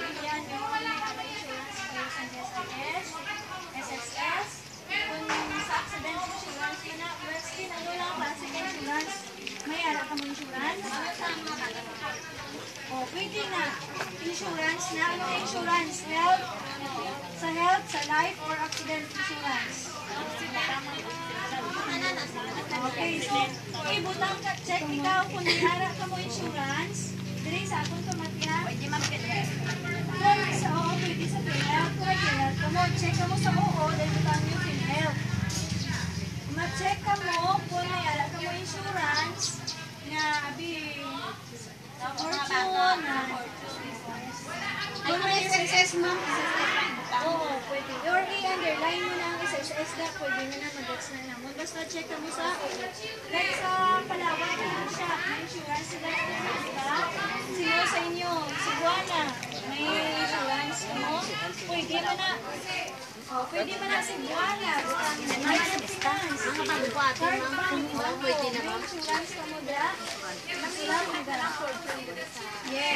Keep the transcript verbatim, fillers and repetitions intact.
Yan, yung wala ka insurance kayo sa S S, S S S. Kung sa accident insurance mo na, well, still, ano lang, basic insurance. May ala ka mo insurance? O, pwede na. Insurance na. Ano insurance? Health? Sa health, sa life, or accident insurance? Okay, so, ibutang ka, check ikaw kung niyara ka mo insurance. Dili sa akong tumatya. Pwede mag-health. Kung sa oo, pwede sa health. Kung health ka mo, check ka mo sa oo, dahil butang yung health. Ma-check ka mo kung niyara ka mo insurance na, abi, fortune, na, kung may S S S, ma'am, S S S, oo, pwede. Or i-underline mo na ang S S S na, pwede mo na mag-gets na naman. Basta check ka mo sa, like sa Palawan, na siya, may insurance sila sa sino sa inyo, si Buana, may insurance mo, pwede mo na, oh, pwede mo na si Buana, may insurance, third bank, pwede na ba? May insurance ka mo da, masila mo da. Yes.